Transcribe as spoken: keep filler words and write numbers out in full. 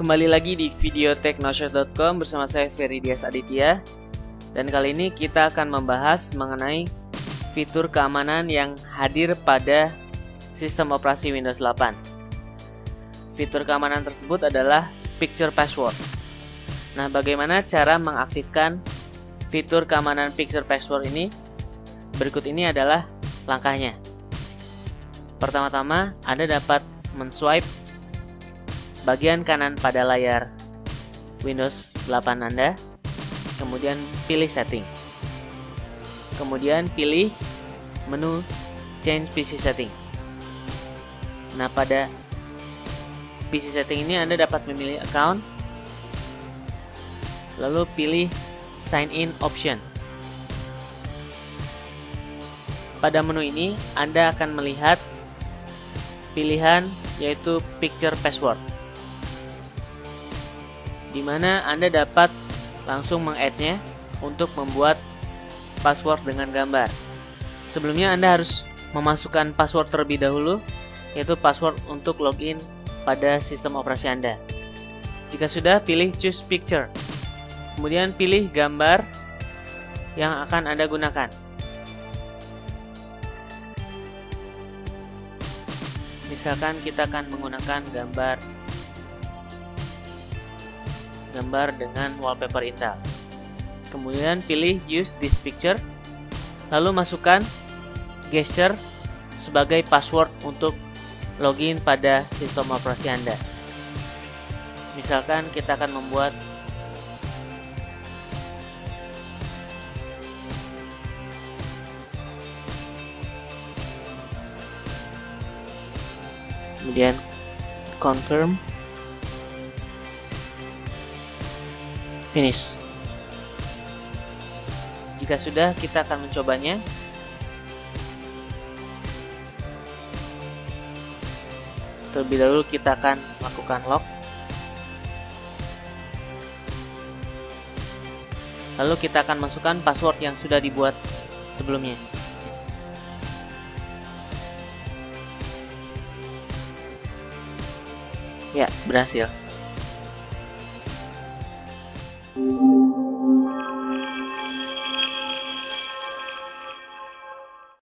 Kembali lagi di video technoshare dot com bersama saya Ferry Dias Aditya. Dan kali ini kita akan membahas mengenai fitur keamanan yang hadir pada sistem operasi Windows delapan. Fitur keamanan tersebut adalah Picture Password. Nah, bagaimana cara mengaktifkan fitur keamanan Picture Password ini? Berikut ini adalah langkahnya. Pertama-tama, Anda dapat men-swipe bagian kanan pada layar Windows delapan Anda, kemudian pilih setting, kemudian pilih menu change P C setting. Nah, pada P C setting ini Anda dapat memilih account, lalu pilih sign in option. Pada menu ini Anda akan melihat pilihan yaitu Picture Password, di mana Anda dapat langsung meng-add-nya untuk membuat password dengan gambar. Sebelumnya Anda harus memasukkan password terlebih dahulu, yaitu password untuk login pada sistem operasi Anda. Jika sudah, pilih Choose Picture, kemudian pilih gambar yang akan Anda gunakan. Misalkan kita akan menggunakan gambar gambar dengan wallpaper Intel. Kemudian pilih Use this picture, lalu masukkan gesture sebagai password untuk login pada sistem operasi Anda. Misalkan kita akan membuat kemudian confirm, finish. Jika sudah, kita akan mencobanya. Terlebih dahulu kita akan melakukan lock. Lalu kita akan masukkan password yang sudah dibuat sebelumnya. Ya, berhasil.